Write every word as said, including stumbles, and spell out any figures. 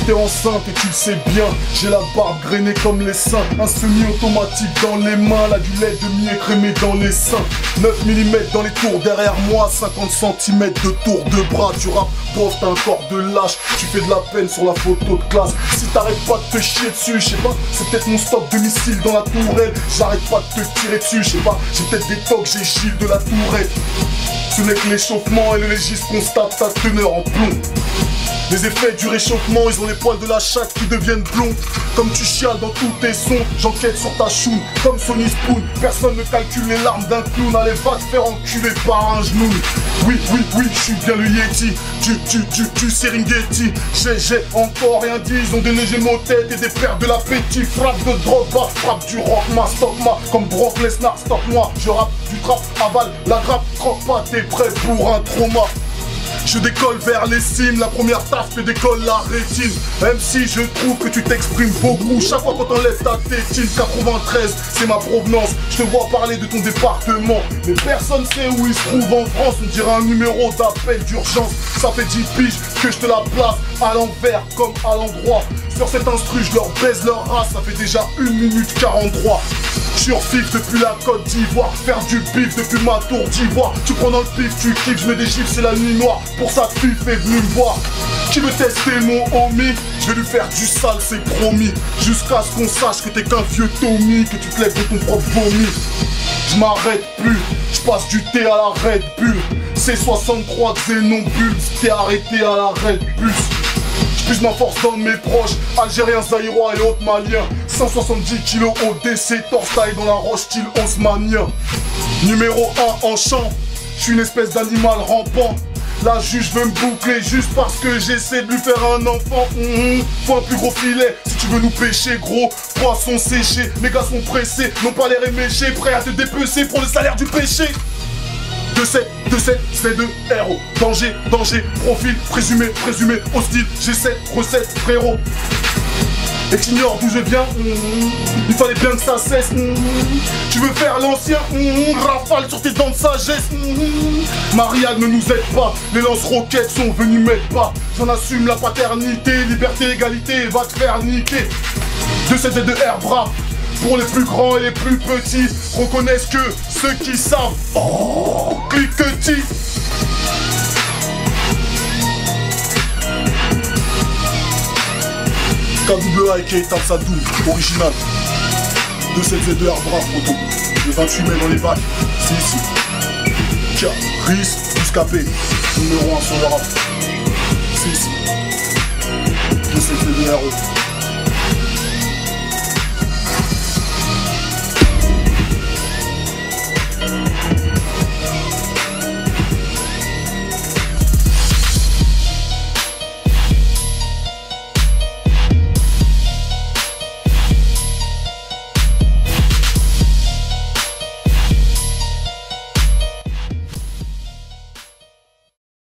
t'es enceinte et tu le sais bien. J'ai la barbe grainée comme les seins, un semi-automatique dans les mains, là du lait demi écrémé dans les seins. neuf millimètres dans les tours derrière moi, cinquante centimètres de tour de bras. Tu rappes, prof, t'as un corps de lâche, tu fais de la peine sur la photo de classe. Si t'arrêtes pas de te chier dessus, je sais pas, c'est peut-être mon stock de missiles dans la tourelle. J'arrête pas de te tirer dessus, je sais pas, j'ai peut-être des tocs, j'ai Gilles de la Tourette. Ce n'est que l'échauffement et le légiste constate ta teneur en plomb. Les effets du réchauffement, ils ont les poils de la chatte qui deviennent blonds. Comme tu chiales dans tous tes sons, j'enquête sur ta choune. Comme Sony Spoon, personne ne calcule les larmes d'un clown. Allez, va te faire enculer par un genou. Oui, oui, oui, je suis bien le Yeti. Tu, tu, tu, tu, Serengeti. J'ai, j'ai encore rien dit, ils ont des légers mots tête et des pertes de l'appétit. Frappe de drogue, bah, frappe du rock, ma stock, ma. Comme Brock Lesnar, stock moi. Je rappe du trap, avale la grappe, croque pas, t'es prêt pour un trauma. Je décolle vers les cimes, la première taf te décolle la rétine. Même si je trouve que tu t'exprimes beaucoup, chaque fois qu'on t'enlève ta tétine. Quatre-vingt-treize, c'est ma provenance, je te vois parler de ton département, mais personne sait où il se trouve en France. On dirait un numéro d'appel d'urgence. Ça fait dix piges que je te la place à l'envers comme à l'endroit. Sur cet instru, je leur baise leur race, ça fait déjà une minute quarante-trois. Surfif depuis la Côte d'Ivoire, faire du bif depuis ma tour d'ivoire. Tu prends dans le pif, tu kiffes, je mets des gifs, c'est la nuit noire. Pour ça, fif est venu me voir. Qui veut tester mon homie? Je vais lui faire du sale, c'est promis. Jusqu'à ce qu'on sache que t'es qu'un vieux Tommy, que tu te lèves de ton propre vomi. Je m'arrête plus, je passe du thé à la Red Bull. C'est soixante-trois Xénon Bulls, t'es arrêté à la Red Bull. J'puise ma force dans mes proches, Algériens, Zaïrois et autres Maliens. Cent soixante-dix kilos au D C, torse taille dans la roche style osmanien. Numéro un en champ, j'suis une espèce d'animal rampant. La juge veut me boucler juste parce que j'essaie de lui faire un enfant. Mmh, faut un plus gros filet si tu veux nous pêcher, gros. Poisson séché, mes gars sont pressés, n'ont pas l'air éméchés, prêts à te dépecer pour le salaire du péché. deux sept, deux sept, c'est deux héros. Danger, danger, profil, présumé, présumé, hostile. J'ai cette recette, frérot. Et t'ignores d'où je viens, mmh, il fallait bien que ça cesse. Mmh, tu veux faire l'ancien, mmh, rafale sur tes dents de sagesse. Mmh, Marianne ne nous aide pas, les lance-roquettes sont venus m'aider pas. J'en assume la paternité, liberté, égalité, va te faire niquer. deux sept deux R bras. Pour les plus grands et les plus petits, reconnaissent que ceux qui savent. Oh, cliquetis. K W A A K Tamsadou, original. deux sept deux R bras, photo. Le vingt-huit mai dans les bacs, c'est ici. Tiens, Riz, Buscapé, numéro un sur le rap. C'est ici. deux sept deux R O.